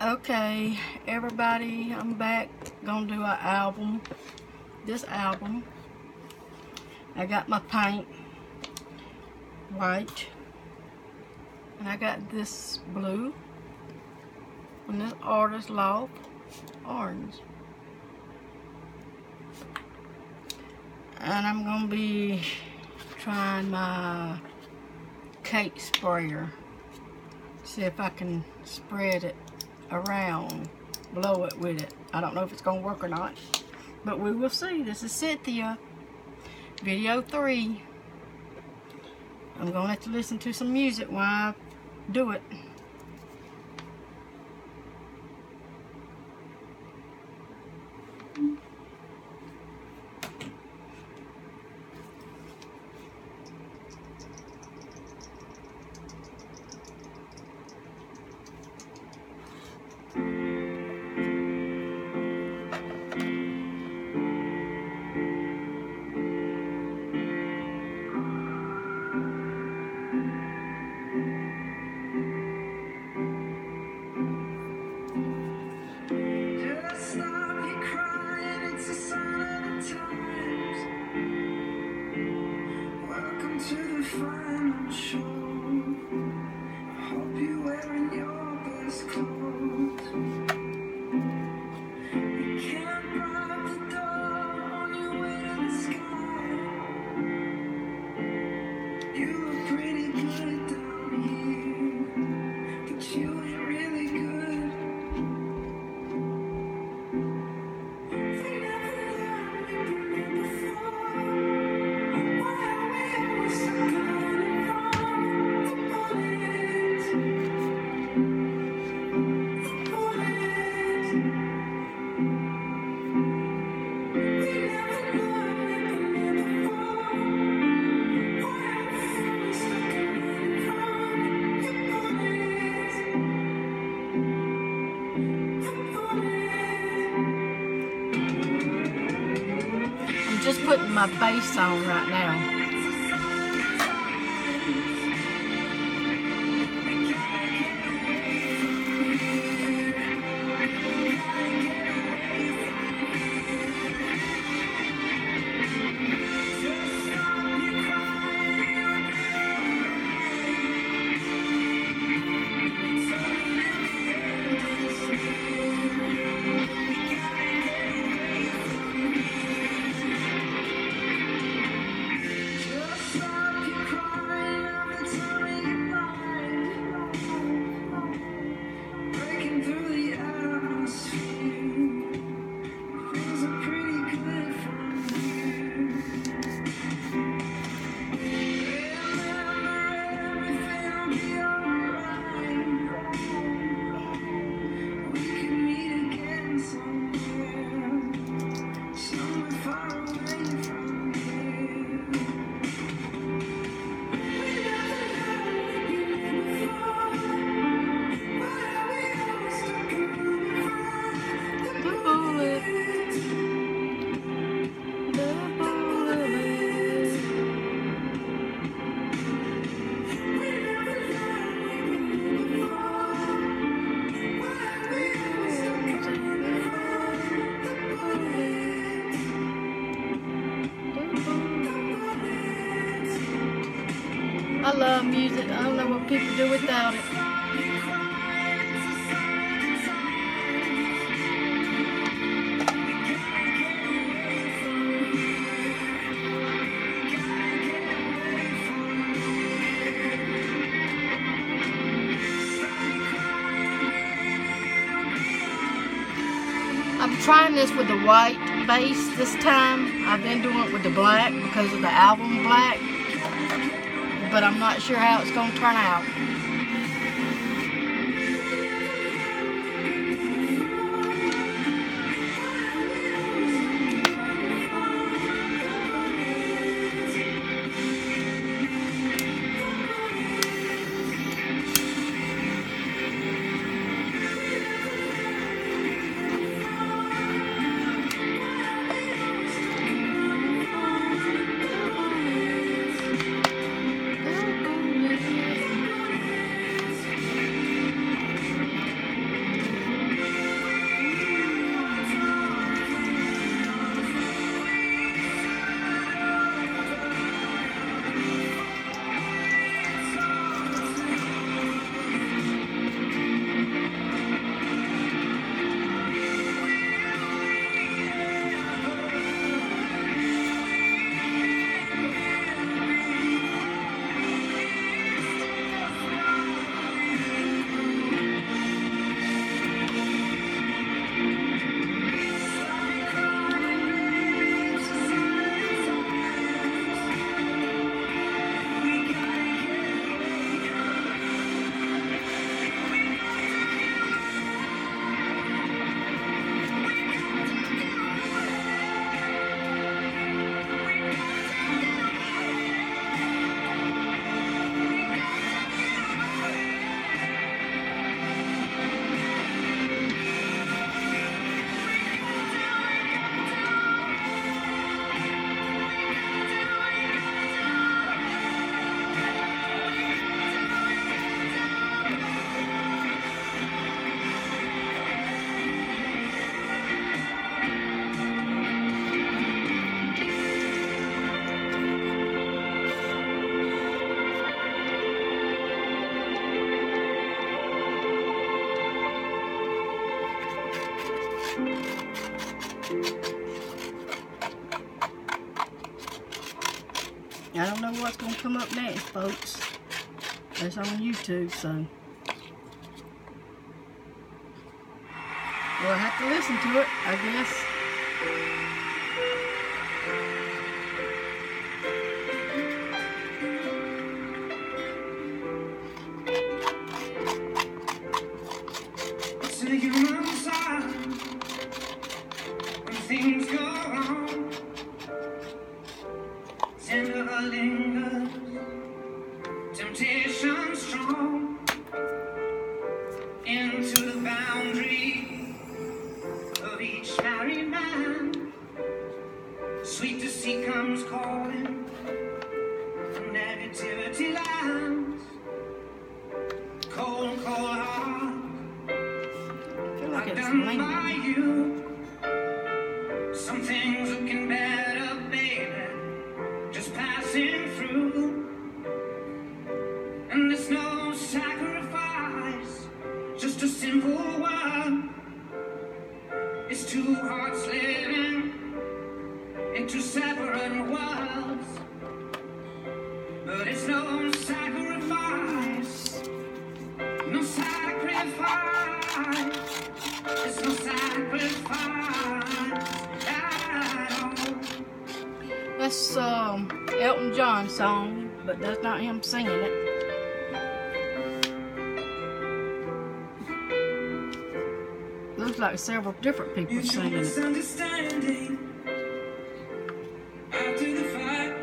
Okay, everybody, I'm back. Gonna do an album. This album, I got my paint white, and I got this blue, and this Artist Loft orange. And I'm gonna be trying my cake sprayer. See if I can spread it around, blow it with it. I don't know if it's gonna work or not, but we will see. This is Cynthia, video 3. I'm gonna have to listen to some music while I do it. Just putting my bass on right now. I love music. I don't know what people do without it. I'm trying this with the white base this time. I've been doing it with the black because of the album black, but I'm not sure how it's going to turn out. I don't know what's going to come up next, folks. It's on YouTube, so we'll have to listen to it, I guess. It's a human sign when things go wrong. Tender lingers, temptation strong, into the boundary of each married man. Sweet deceit comes calling from negativity lands. Cold, cold heart, I've done by you. Some things looking better, baby, just passing through. And there's no sacrifice, just a simple one. It's two hearts living in two separate worlds. But it's no sacrifice, no sacrifice. It's no sacrifice at all. That's Elton John song, but that's not him singing it. Looks like several different people singing it. Misunderstanding after the fight,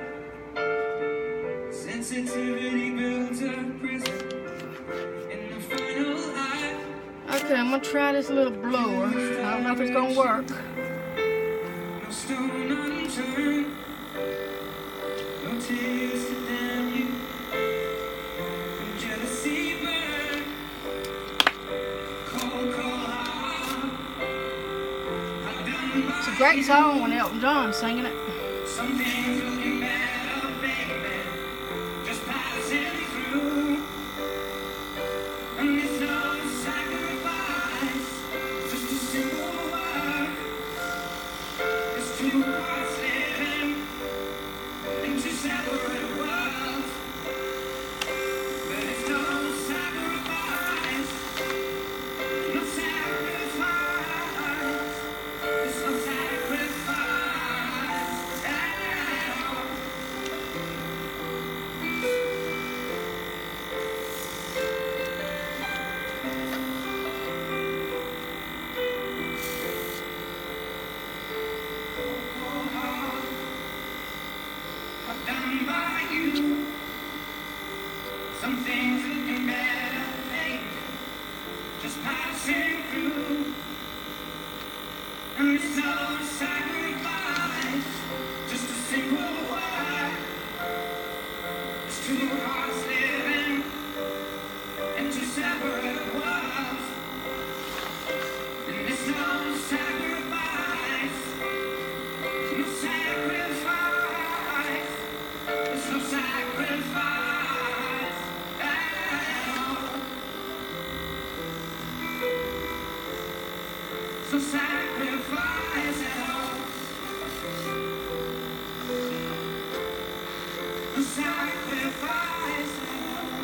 sensitivity builds up prison in the final act. Okay, I'm gonna try this little blower. I don't know if it's gonna work. No stone unturned, no tears to damn you, no jealousy burn. Cold, cold heart, I've done It's a great song when Elton John's singing it. some things looking better, baby, just passing through. And there's no sacrifice, just a simple word. It's two hearts living in two separate worlds. But it's no sacrifice, no sacrifice. It's no sacrifice at all. I've done by you. Some things looking better, baby, just passing through. And there's no sacrifice, just a simple word. It's two hearts living in two separate worlds. And there's no sacrifice, no sacrifice. There's no sacrifice at all. So sacrifice at all. No sacrifice at all.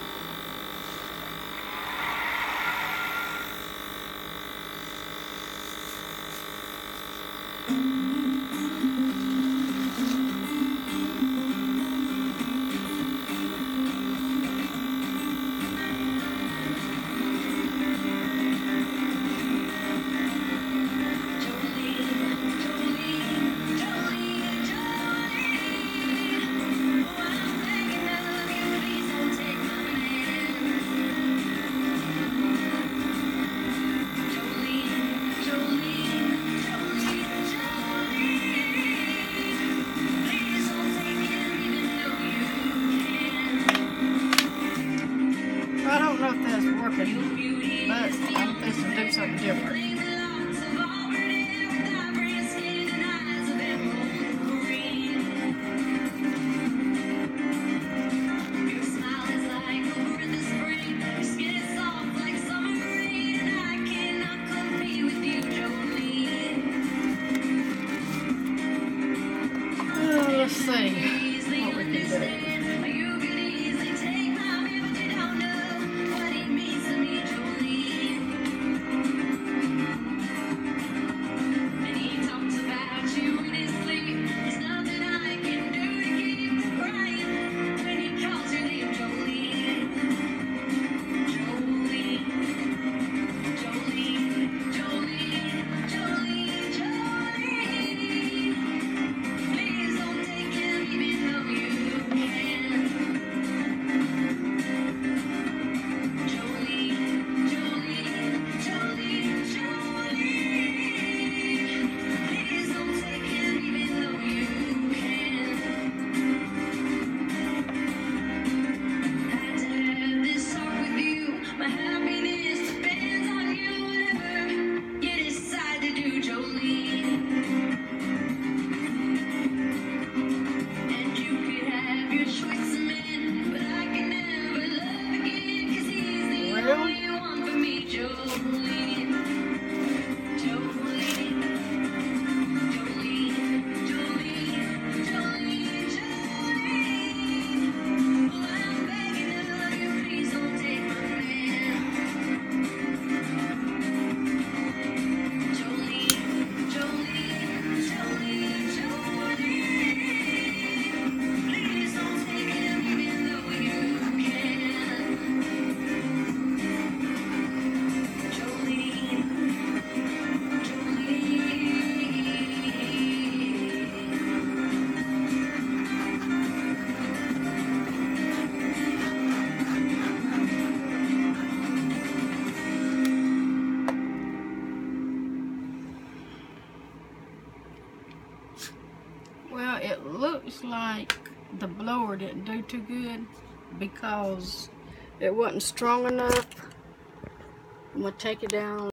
I don't know if that's working, but I'm supposed to do something different. Well, it looks like the blower didn't do too good because it wasn't strong enough. I'm going to take it down